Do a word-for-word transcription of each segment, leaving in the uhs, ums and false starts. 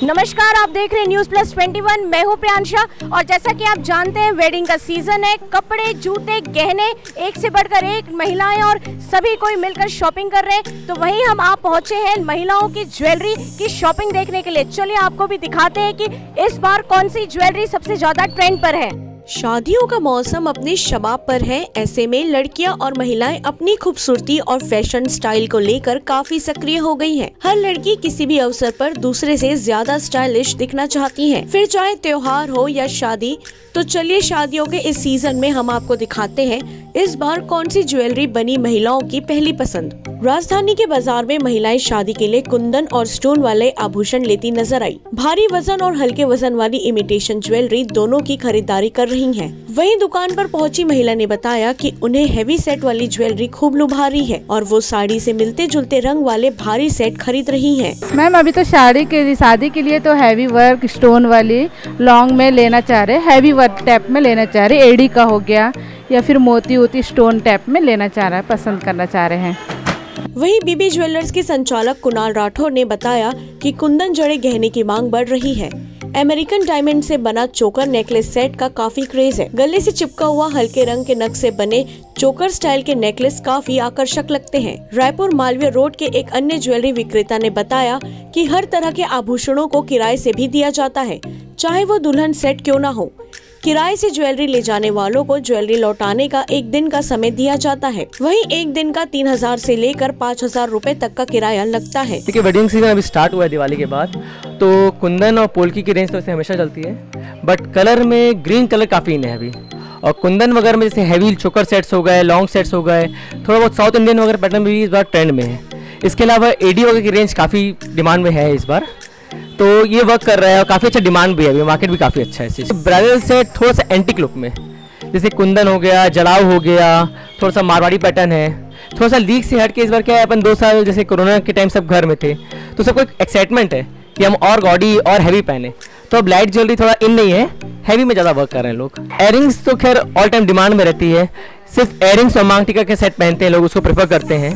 नमस्कार, आप देख रहे हैं न्यूज प्लस इक्कीस। मैं हूं प्रियांशा और जैसा कि आप जानते हैं वेडिंग का सीजन है। कपड़े, जूते, गहने एक से बढ़कर एक, महिलाएं और सभी कोई मिलकर शॉपिंग कर रहे हैं। तो वहीं हम आप पहुंचे हैं महिलाओं की ज्वेलरी की शॉपिंग देखने के लिए। चलिए आपको भी दिखाते हैं कि इस बार कौन सी ज्वेलरी सबसे ज्यादा ट्रेंड पर है। शादियों का मौसम अपने शबाब पर है। ऐसे में लड़कियां और महिलाएं अपनी खूबसूरती और फैशन स्टाइल को लेकर काफी सक्रिय हो गई हैं। हर लड़की किसी भी अवसर पर दूसरे से ज्यादा स्टाइलिश दिखना चाहती है, फिर चाहे त्योहार हो या शादी। तो चलिए शादियों के इस सीजन में हम आपको दिखाते हैं इस बार कौन सी ज्वेलरी बनी महिलाओं की पहली पसंद। राजधानी के बाजार में महिलाएं शादी के लिए कुंदन और स्टोन वाले आभूषण लेती नजर आई। भारी वजन और हल्के वजन वाली इमिटेशन ज्वेलरी दोनों की खरीदारी कर रही हैं। वहीं दुकान पर पहुंची महिला ने बताया कि उन्हें हैवी सेट वाली ज्वेलरी खूब लुभा रही है और वो साड़ी से मिलते जुलते रंग वाले भारी सेट खरीद रही हैं। मैम अभी तो शादी के शादी के लिए तो हैवी वर्क स्टोन वाली लॉन्ग में लेना चाह रहे, हैवी वर्क टाइप में लेना चाह रहे, एडी का हो गया या फिर मोती मोती स्टोन टाइप में लेना चाह रहा है, पसंद करना चाह रहे हैं। वहीं बीबी ज्वेलर्स के संचालक कुणाल राठौर ने बताया कि कुंदन जड़े गहने की मांग बढ़ रही है। अमेरिकन डायमंड से बना चोकर नेकलेस सेट का काफी क्रेज है। गले से चिपका हुआ हल्के रंग के नग से बने चोकर स्टाइल के नेकलेस काफी आकर्षक लगते हैं। रायपुर मालवीय रोड के एक अन्य ज्वेलरी विक्रेता ने बताया कि हर तरह के आभूषणों को किराए से भी दिया जाता है, चाहे वो दुल्हन सेट क्यों न हो। किराए से ज्वेलरी ले जाने वालों को ज्वेलरी लौटाने का एक दिन का समय दिया जाता है। वहीं एक दिन का तीन हजार से लेकर पाँच हजार रूपए तक का किराया लगता है। देखिए वेडिंग सीजन अभी स्टार्ट हुआ है दिवाली के बाद, तो कुंदन और पोल्की की रेंज तो ऐसे हमेशा चलती है, बट कलर में ग्रीन कलर काफ़ी इन है अभी। और कुंदन वगैरह में जैसे हैवी चोकर सेट्स हो गए, लॉन्ग सेट्स हो गए, थोड़ा बहुत साउथ इंडियन वगैरह पैटर्न भी इस बार ट्रेंड में है। इसके अलावा एडी वगैरह की रेंज काफ़ी डिमांड में है इस बार, तो ये वर्क कर रहा है और काफ़ी अच्छा डिमांड भी है अभी, मार्केट भी काफ़ी अच्छा है इस चीज़। ब्राइडल सेट थोड़ा सा एंटीक लुक में, जैसे कुंदन हो गया, जलाव हो गया, थोड़ा सा मारवाड़ी पैटर्न है, थोड़ा सा लीक से हट के इस बार क्या है, अपन दो साल जैसे कोरोना के टाइम सब घर में थे तो सबको एक एक्साइटमेंट है कि हम और गॉडी और हैवी पहने, तो अब लाइट ज्वेलरी थोड़ा इन नहीं है, हैवी में ज़्यादा वर्क कर रहे हैं लोग। एयरिंग्स तो खैर ऑल टाइम डिमांड में रहती है, सिर्फ एयरिंग्स और मांग टीका के सेट पहनते हैं लोग, उसको प्रेफर करते हैं।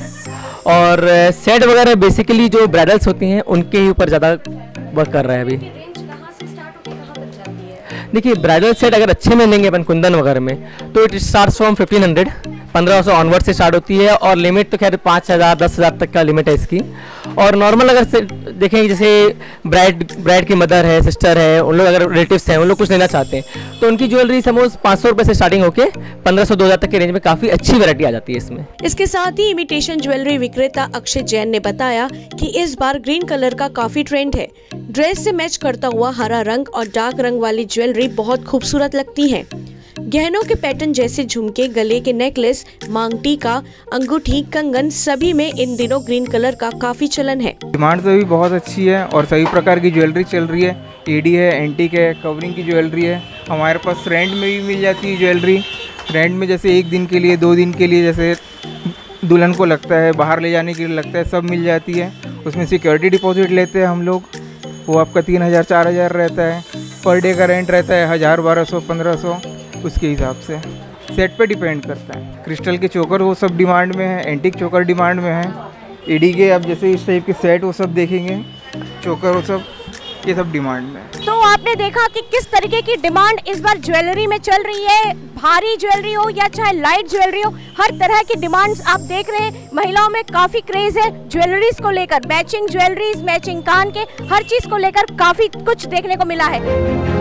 और सेट वगैरह बेसिकली जो ब्राइडल्स होती हैं उनके ही ऊपर ज़्यादा वर्क कर रहा है अभी। देखिए ब्राइडल सेट अगर अच्छे में लेंगे अपन कुंदन वगैरह में तो it start from fifteen hundred, पंद्रह सौ ऑनवर्ड से स्टार्ट होती है और लिमिट तो खैर पाँच हज़ार दस हज़ार तक का लिमिट है इसकी। और नॉर्मल अगर से देखें जैसे ब्राइड ब्राइड की मदर है, सिस्टर है, उन लोग अगर रिलेटिव्स हैं, उन लोग कुछ लेना चाहते हैं तो उनकी ज्वेलरी सपोज पाँच सौ रुपये से स्टार्टिंग होकर पंद्रह सौ दो हज़ार तक के रेंज में काफ़ी अच्छी वैरायटी आ जाती है इसमें। इसके साथ ही इमिटेशन ज्वेलरी विक्रेता अक्षय जैन ने बताया कि इस बार ग्रीन कलर का काफी ट्रेंड है। ड्रेस से मैच करता हुआ हरा रंग और डार्क रंग वाली ज्वेलरी बहुत खूबसूरत लगती है। गहनों के पैटर्न जैसे झुमके, गले के नेकलेस, मांग टीका, अंगूठी, कंगन सभी में इन दिनों ग्रीन कलर का काफी चलन है। डिमांड तो भी बहुत अच्छी है और सभी प्रकार की ज्वेलरी चल रही है। एडी है, एंटीक है, कवरिंग की ज्वेलरी है। हमारे पास रेंट में भी मिल जाती है ज्वेलरी। रेंट में जैसे एक दिन के लिए, दो दिन के लिए, जैसे दुल्हन को लगता है, बाहर ले जाने के लिए लगता है, सब मिल जाती है। उसमें सिक्योरिटी डिपॉजिट लेते हैं हम लोग, वो आपका तीन हज़ार चार हज़ार रहता है। पर डे का रेंट रहता है हज़ार बारह सौ पंद्रह सौ, उसके हिसाब से सेट पे डिपेंड करता है। क्रिस्टल के चोकर वो सब डिमांड में है, एंटीक चोकर डिमांड में है। एडी के अब जैसे इस टाइप के सेट वो सब देखेंगे, चोकर वो सब, ये सब डिमांड में है। तो आपने देखा कि किस तरीके की डिमांड इस बार ज्वेलरी में चल रही है। भारी ज्वेलरी हो या चाहे लाइट ज्वेलरी हो, हर तरह की डिमांड्स आप देख रहे हैं। महिलाओं में काफी क्रेज है ज्वेलरीज को लेकर, मैचिंग ज्वेलरीज, मैचिंग कान के, हर चीज को लेकर काफी कुछ देखने को मिला है।